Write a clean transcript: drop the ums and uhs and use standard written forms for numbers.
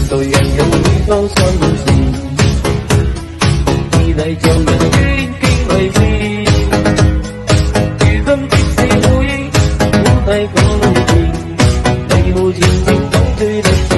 對人有幾多心事，而嚟就人於經歷事。如今即使會估計嗰路線，你好似接到對力。